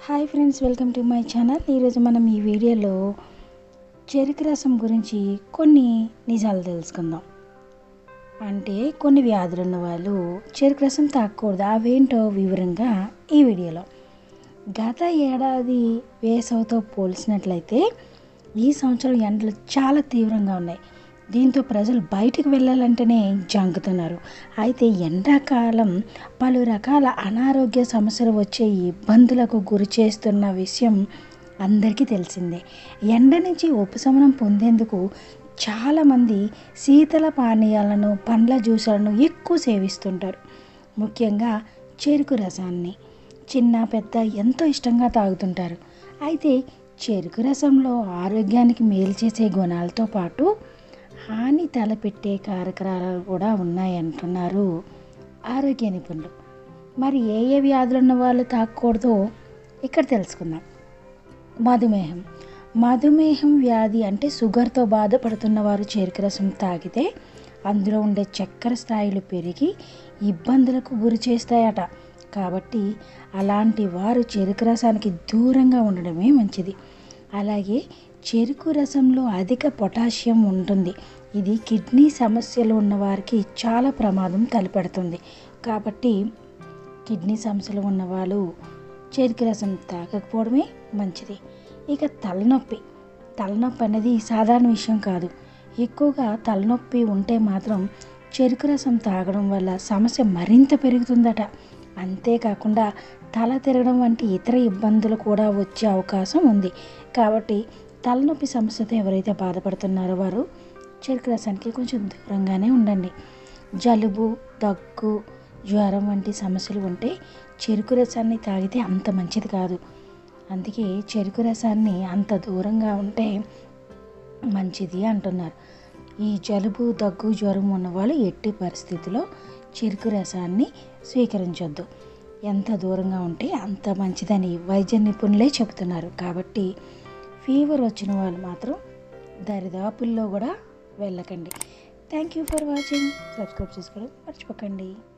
Hi friends, welcome to my channel. ఈరోజు మనం ఈ వీడియోలో చెరుకు రసం గురించి కొన్ని నిజాలు తెలుసుకుందాం. అంటే కొన్ని వ్యాధులు ఉన్న వాళ్ళు చెరుకు రసం తాగకూడదు, అవేంటో వివరంగా ఈ వీడియోలో. గత ఏడాది వేసవితో పోల్చినట్లయితే ఈ సంవత్సరం ఎండలు చాలా తీవ్రంగా ఉన్నాయి. దీంతో ప్రజలు బయటికి వెళ్ళాలంటేనే జంకుతున్నారు. అయితే ఎండాకాలం పలు రకాల అనారోగ్య సమస్యలు వచ్చే ఇబ్బందులకు గురి చేస్తున్న విషయం అందరికీ తెలిసిందే. ఎండ నుంచి ఉపశమనం పొందేందుకు చాలామంది శీతల పానీయాలను, పండ్ల జ్యూసులను ఎక్కువ సేవిస్తుంటారు. ముఖ్యంగా చెరుకు రసాన్ని చిన్న పెద్ద ఎంతో ఇష్టంగా తాగుతుంటారు. అయితే చెరుకు రసంలో ఆరోగ్యానికి మేలు చేసే గుణాలతో పాటు హాని తలపెట్టే కారకాలు కూడా ఉన్నాయంటున్నారు ఆరోగ్య నిపుణులు. మరి ఏ ఏ వ్యాధులు ఉన్న వాళ్ళు తాగకూడదో ఇక్కడ తెలుసుకుందాం. మధుమేహం వ్యాధి అంటే షుగర్తో బాధపడుతున్న వారు చెరుకు రసం తాగితే అందులో ఉండే చక్కెర స్థాయిలు పెరిగి ఇబ్బందులకు గురి చేస్తాయట. కాబట్టి అలాంటి వారు చెరుకు రసానికి దూరంగా ఉండడమే మంచిది. అలాగే చెరుకు రసంలో అధిక పొటాషియం ఉంటుంది. ఇది కిడ్నీ సమస్యలు ఉన్నవారికి చాలా ప్రమాదం తలపెడుతుంది. కాబట్టి కిడ్నీ సమస్యలు ఉన్నవాళ్ళు చెరుకు రసం తాగకపోవడమే మంచిది. ఇక తలనొప్పి అనేది సాధారణ విషయం కాదు. ఎక్కువగా తలనొప్పి ఉంటే మాత్రం చెరుకు రసం తాగడం వల్ల సమస్య మరింత పెరుగుతుందట. అంతేకాకుండా తల తిరగడం వంటి ఇతర ఇబ్బందులు కూడా వచ్చే అవకాశం ఉంది. కాబట్టి తలనొప్పి సమస్యతో ఎవరైతే బాధపడుతున్నారో వారు చెరుకు రసానికి కొంచెం దూరంగానే ఉండండి. జలుబు, దగ్గు, జ్వరం వంటి సమస్యలు ఉంటే చెరుకు రసాన్ని తాగితే అంత మంచిది కాదు. అందుకే చెరుకు రసాన్ని అంత దూరంగా ఉంటే మంచిది అంటున్నారు. ఈ జలుబు, దగ్గు, జ్వరం ఉన్నవాళ్ళు ఎట్టి పరిస్థితిలో చెరుకు రసాన్ని స్వీకరించొద్దు. ఎంత దూరంగా ఉంటే అంత మంచిదని వైద్య నిపుణులే చెబుతున్నారు. కాబట్టి ఫీవర్ వచ్చిన వాళ్ళు మాత్రం దరిదాపుల్లో కూడా వెళ్ళకండి. Thank you for watching. Subscribe చేసుకోవడం మర్చిపోకండి.